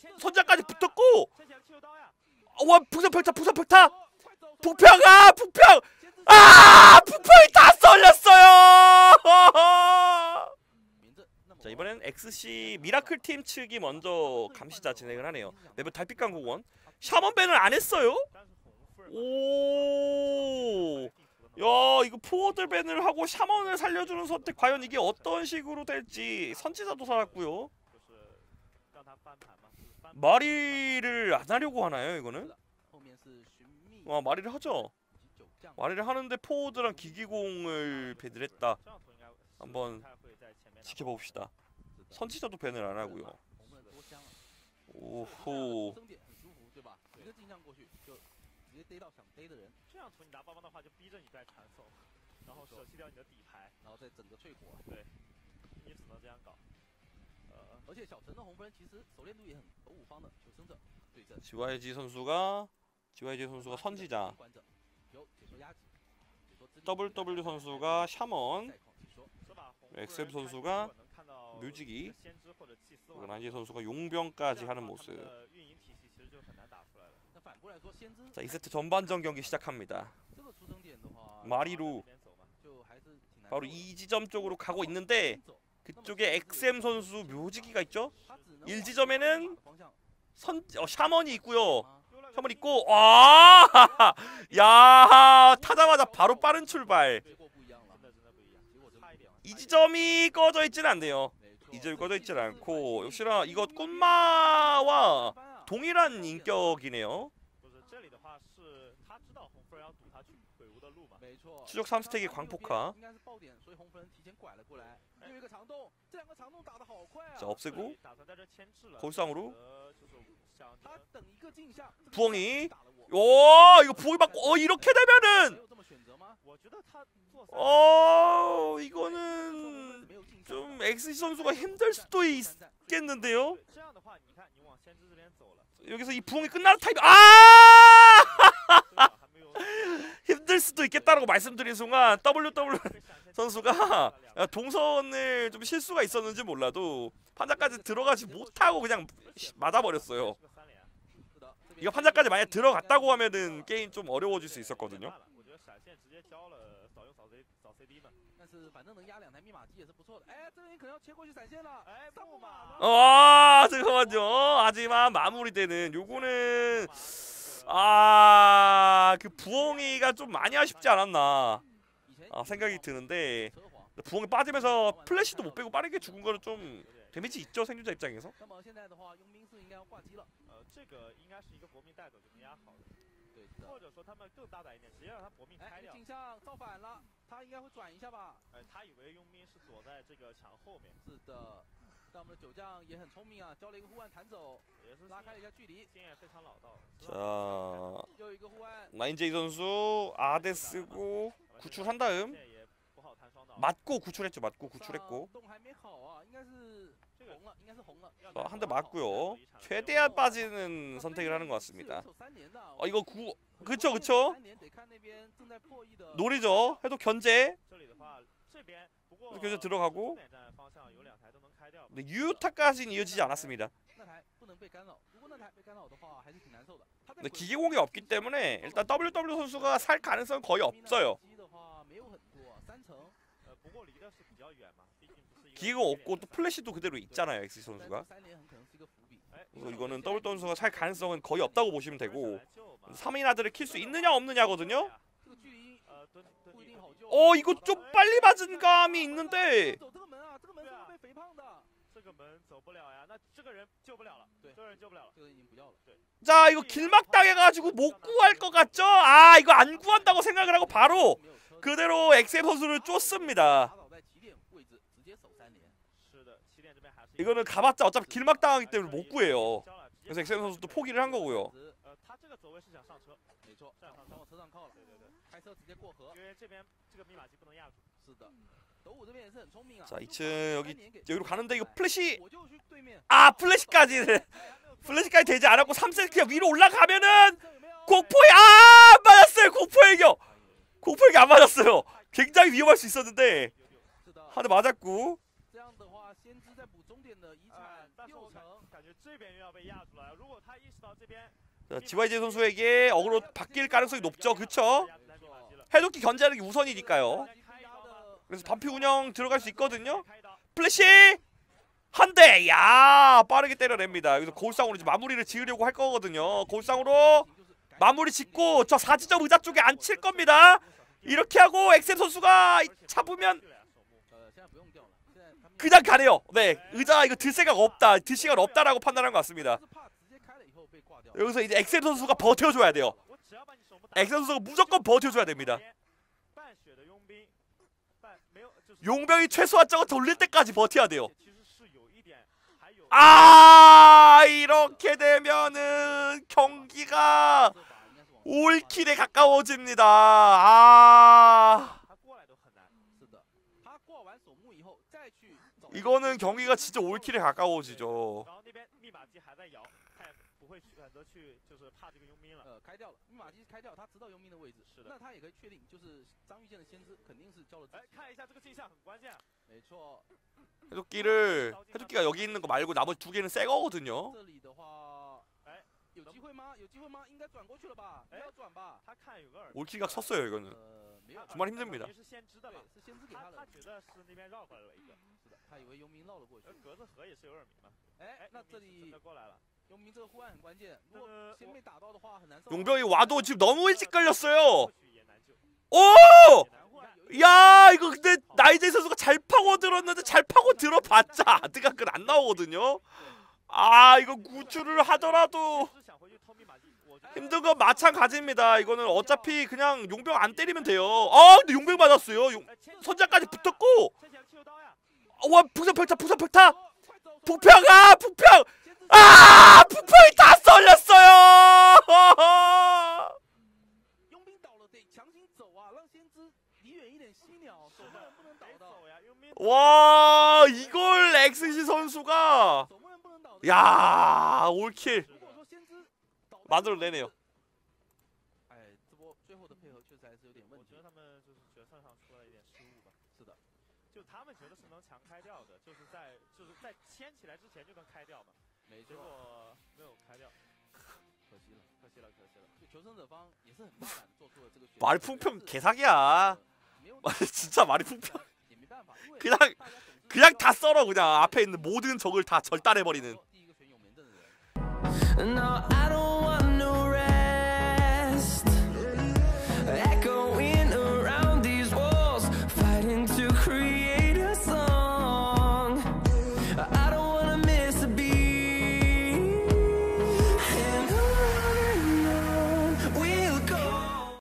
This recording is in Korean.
선장까지 붙었고. 와 풍선평타 부평 부평이 다 썰렸어요. 자 이번엔 XC 미라클 팀 측이 먼저 감시자 진행을 하네요. 맵은 달빛강 공원. 샤먼 밴을 안 했어요? 오. 야 이거 포워드 밴을 하고 샤먼을 살려주는 선택 과연 이게 어떤 식으로 될지. 선지자도 살았고요. 마리를 안 하려고 하나요 이거는? 와 마리를 하죠. 마리를 하는데 포워드랑 기기공을 밴을 했다. 한번 지켜봅시다. 선지자도 밴을 안 하고요. 오호. 这样从你拿帮帮的话，就逼着你在传送，然后舍弃掉你的底牌，然后再整个淬火。对，你只能这样搞。而且小陈的红分其实熟练度也很和五方的求生者对阵。 GYG 선수가 선지자. WW 선수가 샤먼. XF 선수가 묘지기. 난지 선수가 용병까지 하는 모습. 자 2세트 전반전 경기 시작합니다. 마리로 바로 이 지점 쪽으로 가고 있는데 그쪽에 XM 선수 묘지기가 있죠? 1지점에는 샤먼이 있고요. 샤먼 있고 야 타자마자 바로 빠른 출발. 이 지점이 꺼져 있지는 않네요. 이 지점이 꺼져 있지는 않고 역시나 이거 꽃마와 동일한 인격이네요. 추적 3스택의 광폭화. 자 없애고 거울상으로 부엉이. 오 이거 부엉이 받고 이렇게 되면은 이거는 좀 XC 선수가 힘들 수도 있겠는데요. 여기서 이 부엉이 끝나는 타이밍 힘들 수도 있겠다라고 말씀드린 순간 WW 선수가 동선을 좀 실수가 있었는지 몰라도 판자까지 들어가지 못하고 그냥 맞아버렸어요. 이거 판자까지 만약 들어갔다고 하면은 게임 좀 어려워질 수 있었거든요. 잠깐만요. 하지만 마무리되는 요거는 그 부엉이가 좀 많이 아쉽지 않았나 생각이 드는데 부엉이 빠지면서 플래시도 못 빼고 빠르게 죽은 거는 좀 데미지 있죠 생존자 입장에서. 자, 나인제이 선수 아데 쓰고 구출한 다음 맞고 구출했죠. 맞고 구출했고 한 대 맞고요. 최대한 빠지는 선택을 하는 것 같습니다. 이거 그쵸 노리죠. 해도 견제 들어가고. 근데 유타까지는 이어지지 않았습니다. 근데 기계공이 없기 때문에 일단 WW 선수가 살 가능성은 거의 없어요. 기계공 없고 또 플래시도 그대로 있잖아요 XC 선수가. 그래서 이거는 WW 선수가 살 가능성은 거의 없다고 보시면 되고 3인아들을 킬 수 있느냐 없느냐거든요. 이거 좀 빨리 맞은 감이 있는데 자 이거 길막 당해가지고 못 구할 것 같죠? 이거 안 구한다고 생각을 하고 바로 그대로 XM 선수를 쫓습니다. 이거는 가봤자 어차피 길막 당하기 때문에 못 구해요. 그래서 XM 선수도 포기를 한 거고요. 자 2층 여기로 가는데 이거 플래시 플래시까지 되지 않았고 3세트 그냥 위로 올라가면은 공포의 안 맞았어요. 공포에게 안 맞았어요. 굉장히 위험할 수 있었는데 한 대 맞았고 자, GYG 선수에게 어그로 바뀔 가능성이 높죠. 그쵸? 해독기 견제하는 게 우선이니까요. 그래서 반피 운영 들어갈 수 있거든요. 플래시! 한 대! 야, 빠르게 때려냅니다. 여기서 고울상으로 이제 마무리를 지으려고 할 거거든요. 고울상으로 마무리 짓고 저 4지점 의자 쪽에 안 칠 겁니다. 이렇게 하고 엑셀 선수가 잡으면 그냥 가네요. 네, 의자 이거 들 생각 없다, 들 시간 없다라고 판단한 것 같습니다. 여기서 이제 엑셀 선수가 버텨줘야 돼요. 엑셀 선수가 무조건 버텨줘야 됩니다. 용병이 최소한적으로 돌릴 때까지 버텨야 돼요. 아, 이렇게 되면은 경기가 올킬에 가까워집니다. 아, 이거는 경기가 진짜 올킬에 가까워지죠. 해독기가 여기 있는 거 말고 나머지 두 개는 새 거거든요. 올킬각 섰어요. 이거는 정말 힘듭니다. 용병이 와도 지금 너무 일찍 걸렸어요. 오! 야, 이거 근데 나이제 선수가 잘 파고 들었는데 잘 파고 들어봤자 아드각은 안 나오거든요. 아, 이거 구출을 하더라도 힘든 건 마찬가지입니다. 이거는 어차피 그냥 용병 안 때리면 돼요. 아, 근데 용병 맞았어요. 선장까지 붙었고. 와, 풍선평타. 부평아, 부평. 아, 부평이 다 썰렸어요. 와, 이걸 엑스시 선수가 야, 올킬 만들어내네요. 마리풍평 개사기야. 진짜 마리풍평 그냥 다 썰어. 그냥 앞에 있는 모든 적을 다 절단해버리는. No, I don't want no rest. Echoing around these walls, fighting to create a song.